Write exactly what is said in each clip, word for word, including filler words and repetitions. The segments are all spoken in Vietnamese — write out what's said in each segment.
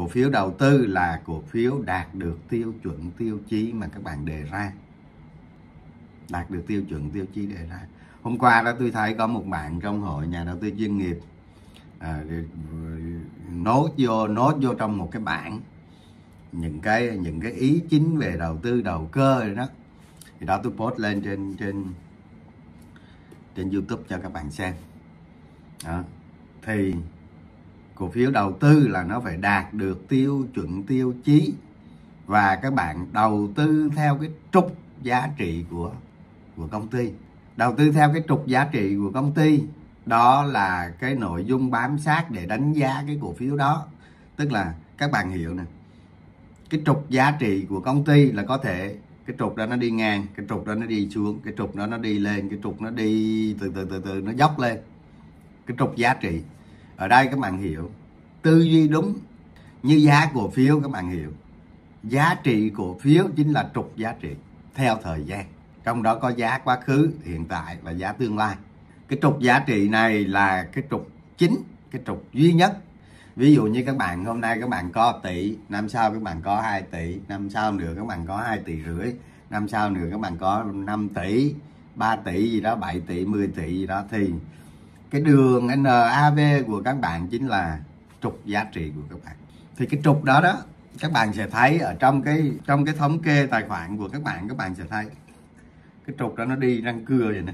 cổ phiếu đầu tư là cổ phiếu đạt được tiêu chuẩn tiêu chí mà các bạn đề ra. Đạt được tiêu chuẩn tiêu chí đề ra. Hôm qua đó tôi thấy có một bạn trong hội nhà đầu tư chuyên nghiệp à, nốt vô nốt vô trong một cái bảng những cái những cái ý chính về đầu tư đầu cơ rồi đó. Thì đó tôi post lên trên trên trên YouTube cho các bạn xem. Đó. Thì cổ phiếu đầu tư là nó phải đạt được tiêu chuẩn tiêu chí và các bạn đầu tư theo cái trục giá trị của của công ty. Đầu tư theo cái trục giá trị của công ty, đó là cái nội dung bám sát để đánh giá cái cổ phiếu đó. Tức là các bạn hiểu nè, cái trục giá trị của công ty là có thể cái trục đó nó đi ngang, cái trục đó nó đi xuống, cái trục đó nó đi lên, cái trục nó đi từ từ từ từ nó dốc lên. Cái trục giá trị ở đây các bạn hiểu, tư duy đúng như giá cổ phiếu. Các bạn hiểu giá trị cổ phiếu chính là trục giá trị theo thời gian, trong đó có giá quá khứ, hiện tại và giá tương lai. Cái trục giá trị này là cái trục chính, cái trục duy nhất. Ví dụ như các bạn hôm nay các bạn có tỷ, năm sau các bạn có hai tỷ, năm sau nữa các bạn có hai tỷ rưỡi, năm sau nữa các bạn có năm tỷ, ba tỷ gì đó, bảy tỷ, mười tỷ gì đó, thì cái đường en a vê của các bạn chính là trục giá trị của các bạn. Thì cái trục đó đó các bạn sẽ thấy ở trong cái trong cái thống kê tài khoản của các bạn, các bạn sẽ thấy cái trục đó nó đi răng cưa vậy nè.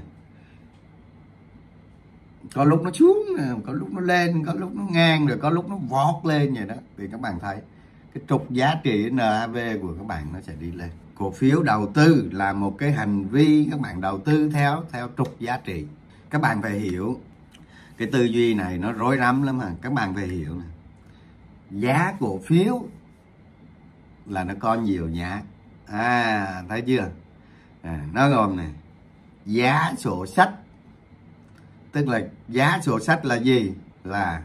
Có lúc nó xuống, có lúc nó lên, có lúc nó ngang, rồi có lúc nó vọt lên vậy đó. Thì các bạn thấy cái trục giá trị en a vê của các bạn nó sẽ đi lên. Cổ phiếu đầu tư là một cái hành vi các bạn đầu tư theo theo trục giá trị. Các bạn phải hiểu cái tư duy này nó rối rắm lắm mà. Các bạn phải hiểu này, giá cổ phiếu là nó có nhiều giá. À, thấy chưa? À, nó gồm này giá sổ sách. Tức là giá sổ sách là gì? Là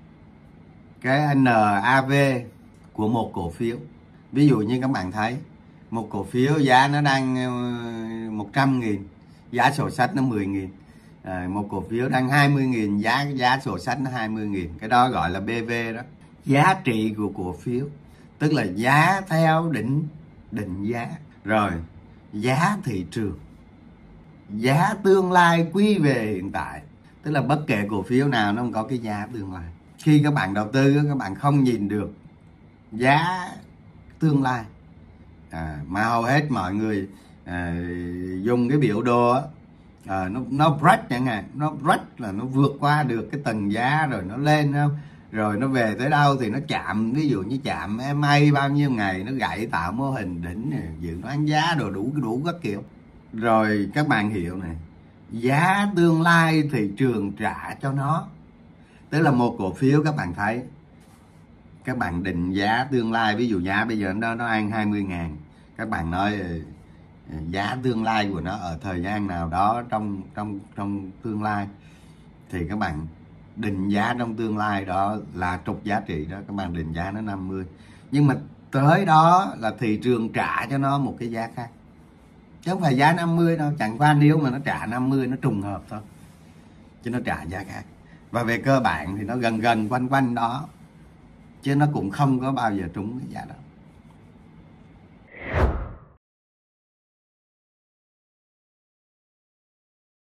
cái en a vê của một cổ phiếu. Ví dụ như các bạn thấy một cổ phiếu giá nó đang một trăm nghìn, giá sổ sách nó mười nghìn. À, một cổ phiếu đang hai mươi nghìn, giá giá sổ sách nó hai mươi nghìn. Cái đó gọi là bê vê đó. Giá trị của cổ phiếu tức là giá theo định định giá. Rồi giá thị trường, giá tương lai quy về hiện tại. Tức là bất kể cổ phiếu nào nó không có cái giá tương lai. Khi các bạn đầu tư các bạn không nhìn được giá tương lai, à, mà hầu hết mọi người à, dùng cái biểu đồ á, à, nó nó break chẳng hạn, nó break là nó vượt qua được cái tầng giá rồi nó lên không, rồi nó về tới đâu thì nó chạm, ví dụ như chạm em a bao nhiêu ngày nó gãy tạo mô hình đỉnh, dự đoán giá đồ đủ đủ các kiểu. Rồi các bạn hiểu này, giá tương lai thị trường trả cho nó. Tức là một cổ phiếu các bạn thấy, các bạn định giá tương lai, ví dụ giá bây giờ nó nó ăn hai mươi ngàn, các bạn nói giá tương lai của nó ở thời gian nào đó trong trong trong tương lai, thì các bạn định giá trong tương lai đó là trục giá trị đó, các bạn định giá nó năm mươi. Nhưng mà tới đó là thị trường trả cho nó một cái giá khác, chứ không phải giá năm mươi đâu. Chẳng qua nếu mà nó trả năm mươi nó trùng hợp thôi, chứ nó trả giá khác. Và về cơ bản thì nó gần gần quanh quanh đó, chứ nó cũng không có bao giờ trúng cái giá đó.